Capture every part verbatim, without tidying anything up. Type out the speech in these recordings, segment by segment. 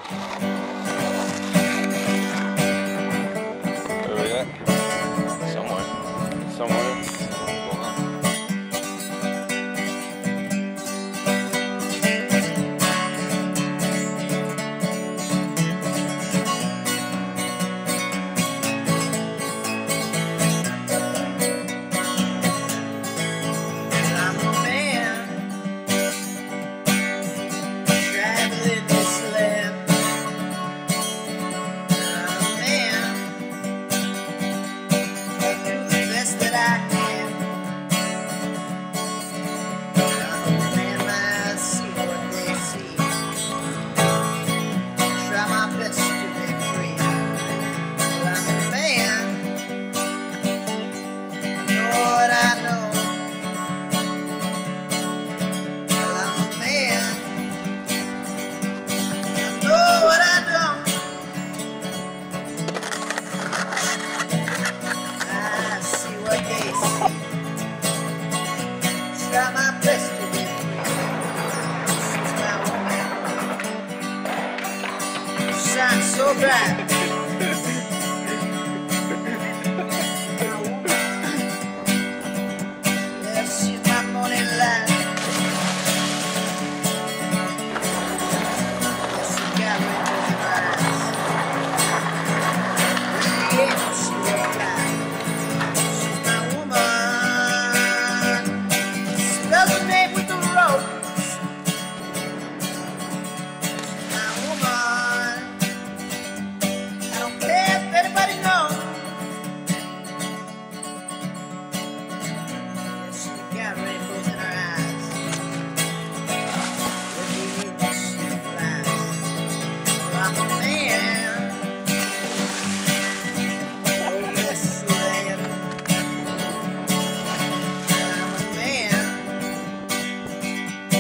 Where are we at? Somewhere. Somewhere. Got my best to be free. She's my woman. Shine so bright. Yeah, she's my morning light. Yeah, she got rainbows in her eyes. Yeah, she will fly. She's my woman. Resonate with the ropes. My woman. I don't care if anybody knows. Yeah, she got rainbows in her eyes. With the eagle she flies. Well, I'm a man. Oh yes, I am. I'm a man.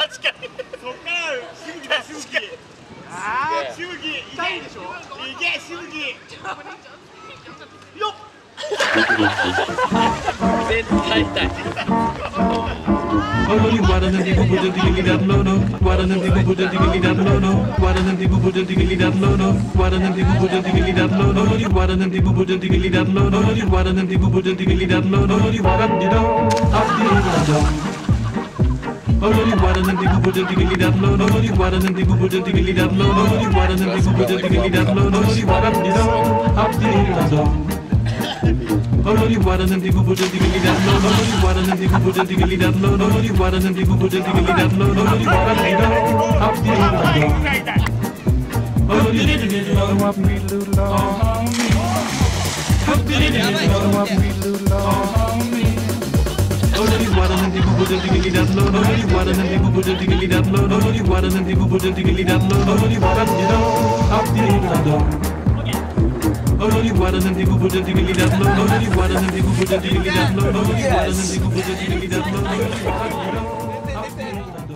確かにそっからしぶきだしぶきああしぶき痛いでしょいけしぶきよっ絶対痛い Only water nanti bubu jadi gili dan lono, water nanti bubu jadi gili dan lono, water nanti bubu jadi gili dan lono, water nanti bubu jadi gili dan lono, water nanti bubu jadi gili dan lono, water nanti bubu jadi gili dan lono, water di do, up di do. Only water nanti bubu jadi gili dan lono, water nanti bubu jadi gili dan lono, water nanti bubu jadi gili dan lono, water di do, up di do. Only water nanti bubu jadi gili dan lono, water nanti bubu jadi gili dan lono, water nanti bubu jadi gili dan lono, water di do, up di do. Only did it love what we lose on me. How did it love what we lose on me. Only water nanti bubu jadi gili dan lono, water nanti bubu jadi gili dan lono, water nanti bubu jadi gili dan lono, water di do, up di do. Only water nanti bubu jadi gili dan lono, water nanti bubu jadi gili dan lono, water nanti bubu jadi gili dan lono, water di do, up di do.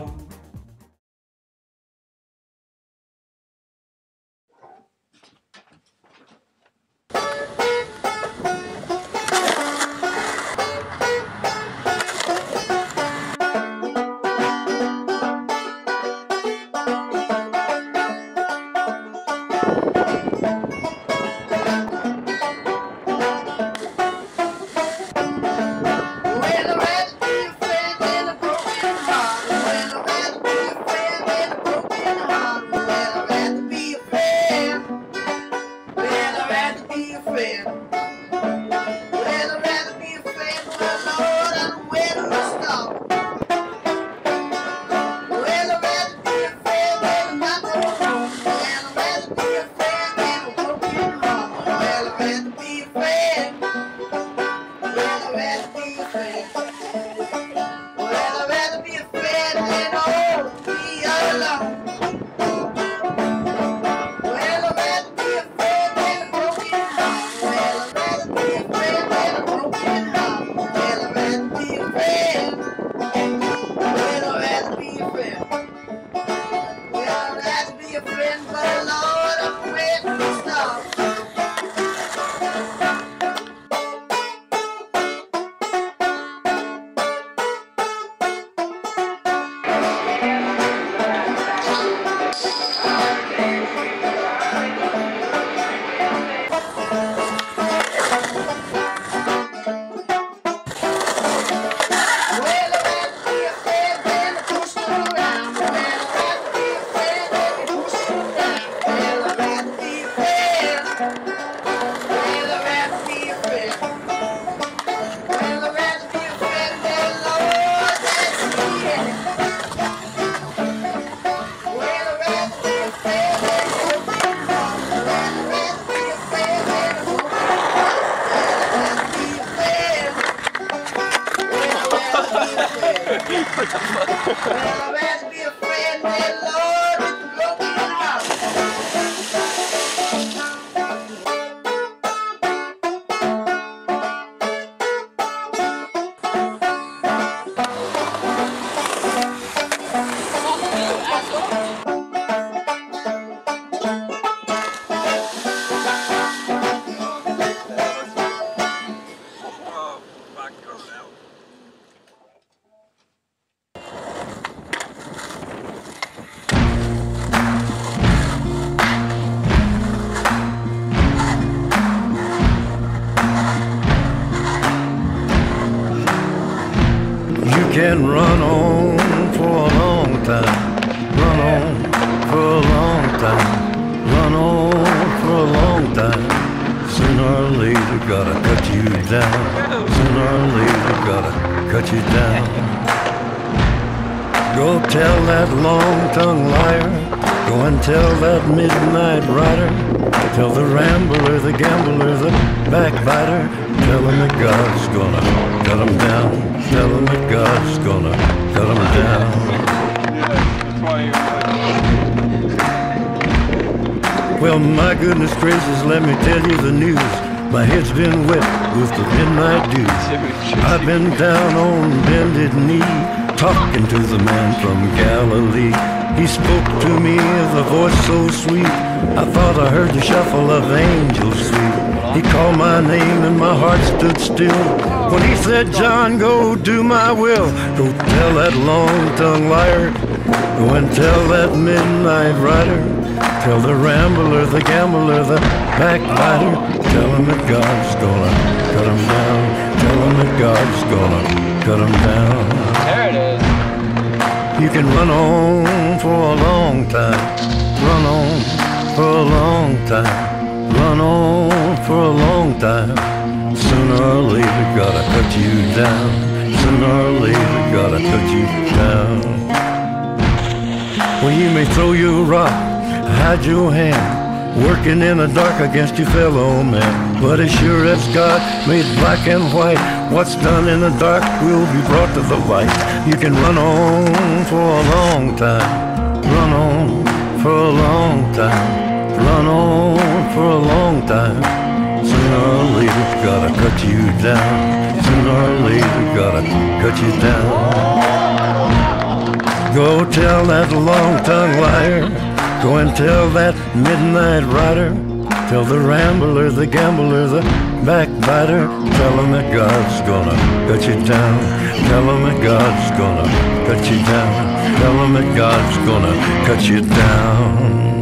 Can run on for a long time, run on for a long time, run on for a long time. Sooner or later gotta cut you down, sooner or later gotta cut you down. Go tell that long-tongued liar, go and tell that midnight rider, tell the rambler, the gambler, the backbiter, tell him that God's gonna cut him down. Tell him that God's gonna cut him down. Well, my goodness gracious, let me tell you the news. My head's been wet with the midnight dew. I've been down on bended knee, talking to the man from Galilee. spoke to me with a voice so sweet, I thought I heard the shuffle of angels sweet. He called my name and my heart stood still when he said, John, go do my will. Go tell that long-tongued liar, go and tell that midnight rider, tell the rambler, the gambler, the backbiter, tell him that God's gonna cut him down. Tell him that God's gonna cut him down. There it is. You can run on for a long time, run on for a long time, run on for a long time. Sooner or later gotta cut you down, sooner or later gotta cut you down. Well, you may throw your rock, hide your hand, working in the dark against your fellow man, but as sure as God made black and white, what's done in the dark will be brought to the light. You can run on for a long time, run on for a long time, run on for a long time. Sooner or later gotta cut you down, sooner or later gotta cut you down. Go tell that long-tongued liar, go and tell that midnight rider, tell the rambler, the gambler, the backbiter, tell him that God's gonna cut you down, tell him that God's gonna cut you down, tell him that God's gonna cut you down.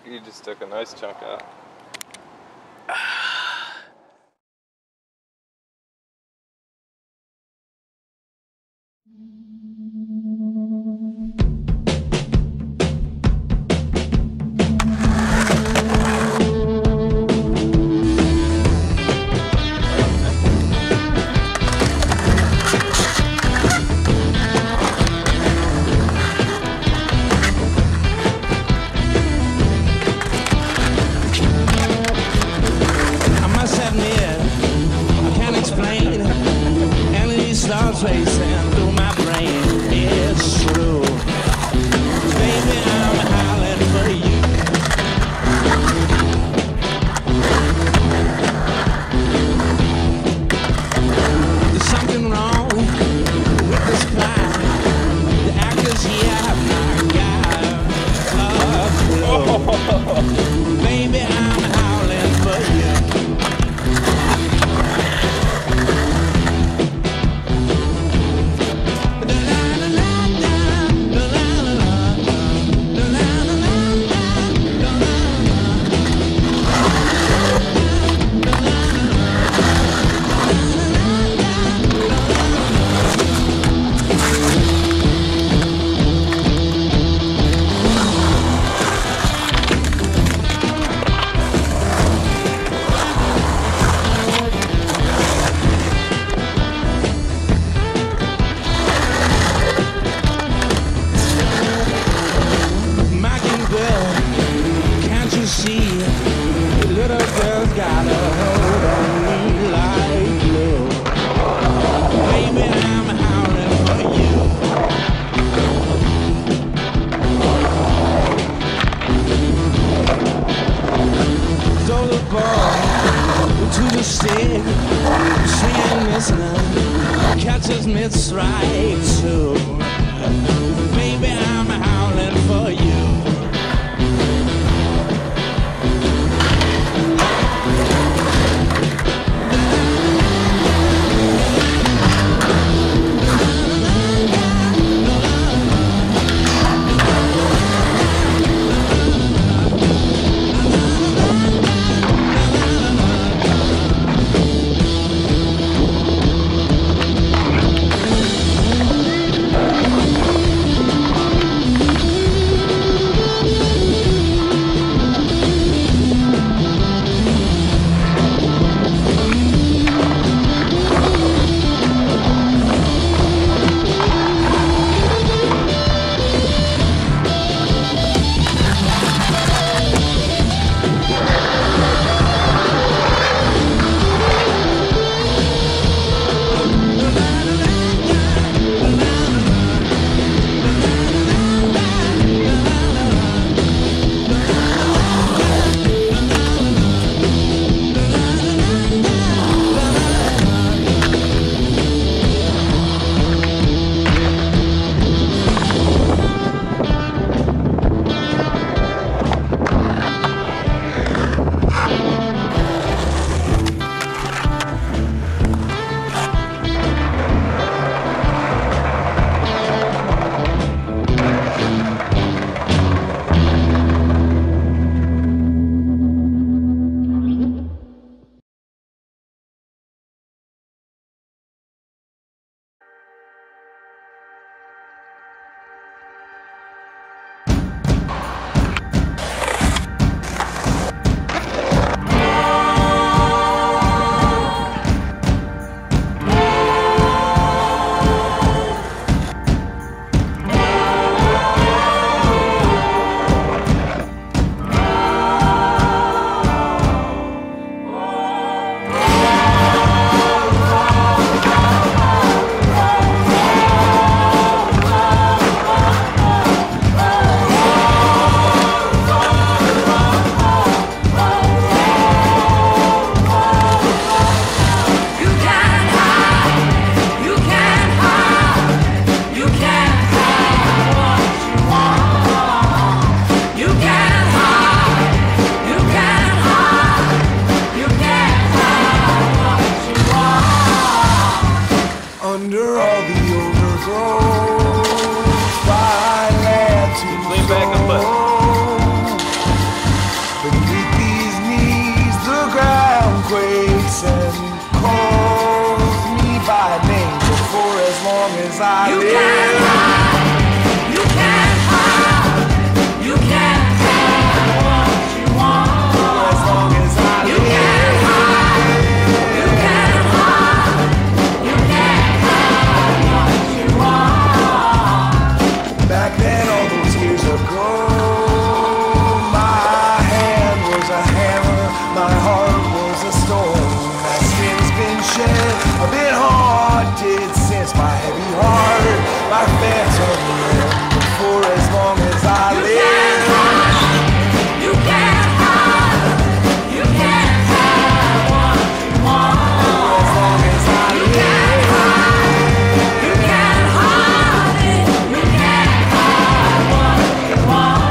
You just took a nice chunk out. Racing through my brain, it's true. Baby, I'm howling for you. There's something wrong with this plot. The actors here have not got a clue. Baby, I'm howling for you. Catches mid-strike too. Baby, I'm howling for you. as I You live. can't hide, you can't hide, you can't have what you want. As long as I You live. can't hide, you can't hide, you can't have what you want. Back then, all those years ago, my hand was a hammer, my heart was a stone. That skin's been shed, a bit haunted since my heavy heart, my phantom limb. For as long as I You live. can't hide, you can't hide, you can't have what you want. As long as I You live. can't hide, you can't hide it, you can't have what you want.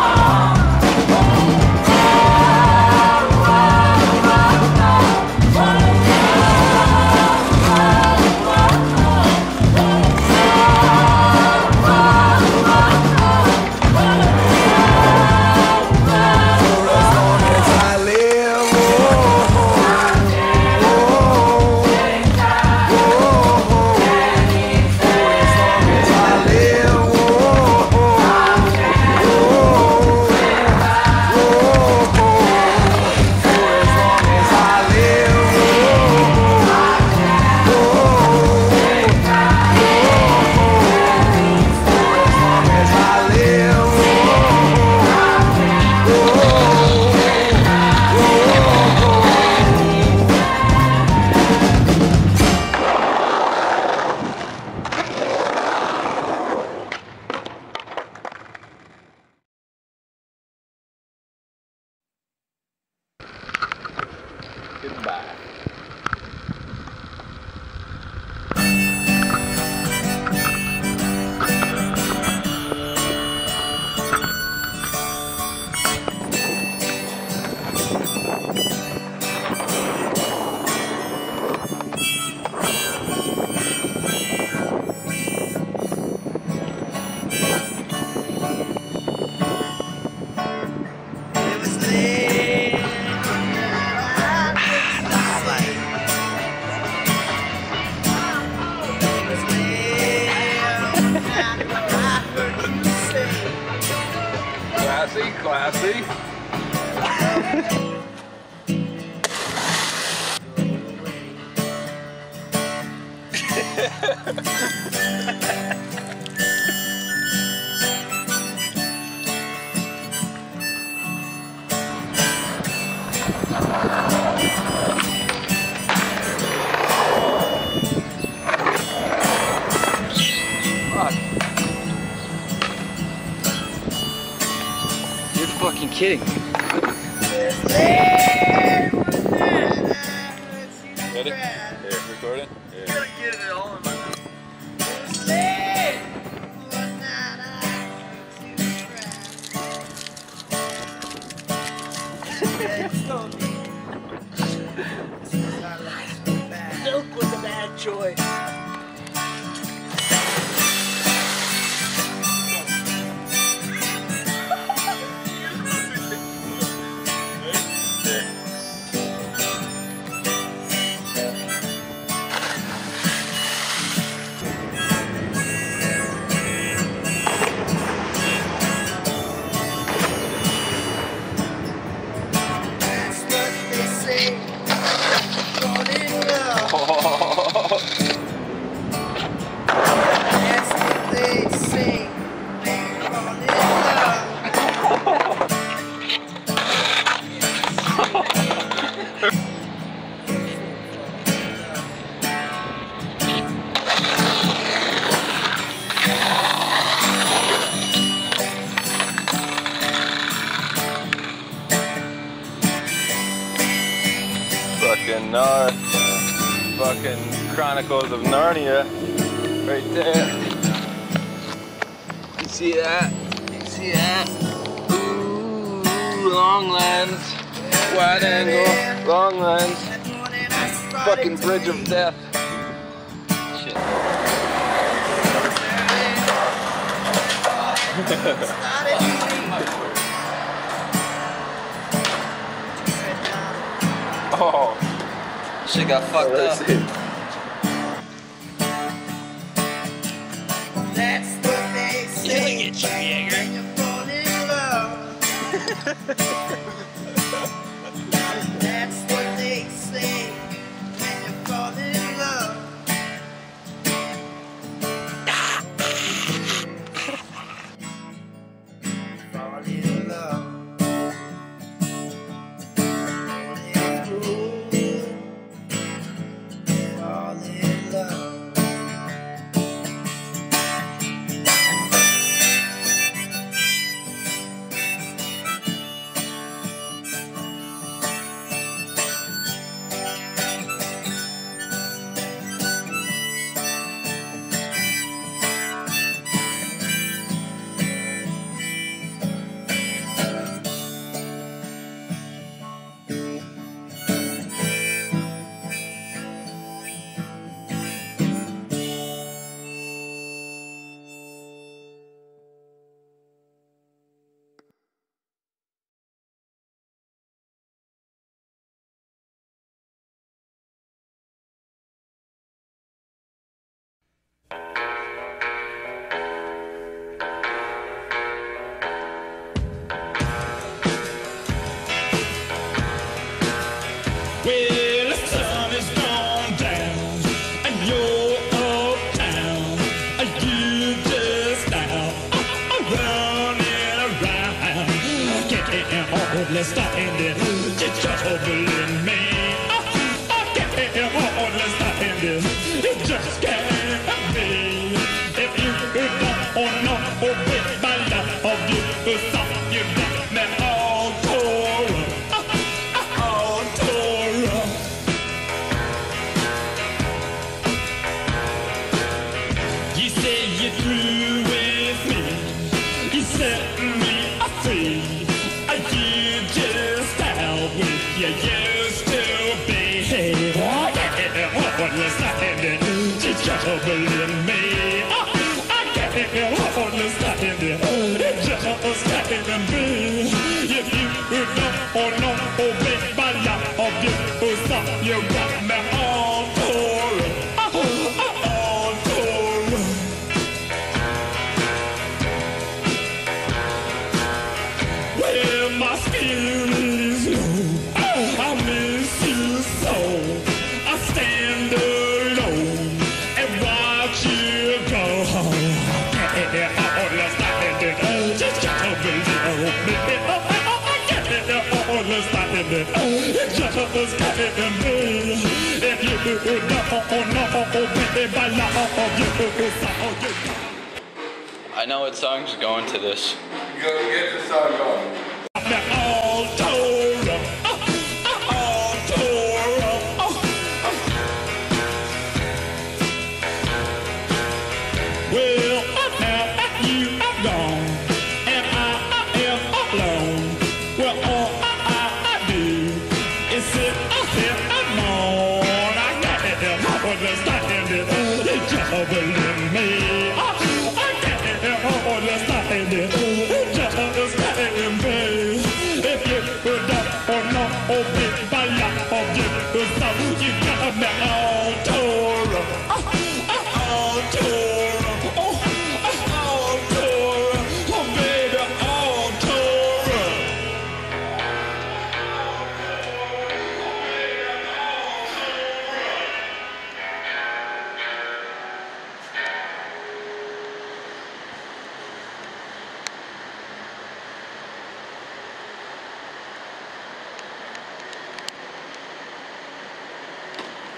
Goodbye. It was late. It was late. I heard you say. Classy, classy. Fuck. You're fucking kidding me. Ready? Here, recording? Yeah. Get it all in my Milk was a bad choice. That's what they say. Fall in love. That's what they say. Fall in Fucking Nar. Fucking Chronicles of Narnia. Right there. You see that? You see that? Ooh, long lens. Wide angle. Long lens. Fucking bridge of death. Shit. Oh. Shit got fucked up. That's what they say when you fall in love. Fall in love. Fall in love. Well, the sun has gone down, and you're uptown. You just now running around. Can't hardly stand it. You're troubling me. I can't hardly stand it. It just can't be. If you don't know, baby, my love you, stop you got me all tore up. All tore up. You say you're through with me. You set me free. You just out with you used to be. I can't understand it. It's troubling me. I can't understand it. It just can't be. If you don't know, baby, my love you, stop, you got me all tore up. All tore up. Well, my spirit is low. I miss you so. I stand alone and watch you go. Can't understand it. Just can't believe it. I can't understand it. It just can't be. If you don't know, baby, my love you, so you. I know what song's going to this. Go get the song going. All tore up, all tore up. Well, now you are gone, and I am alone. Well, all I do is sit here and mourn. I can't understand it. It's troubling me. I can't understand it. It just can't be. If you don't know, baby, my love you, so you got me all tore up. All tore up. All tore up. Oh, baby, all tore up.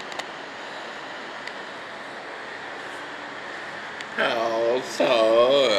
How sorry.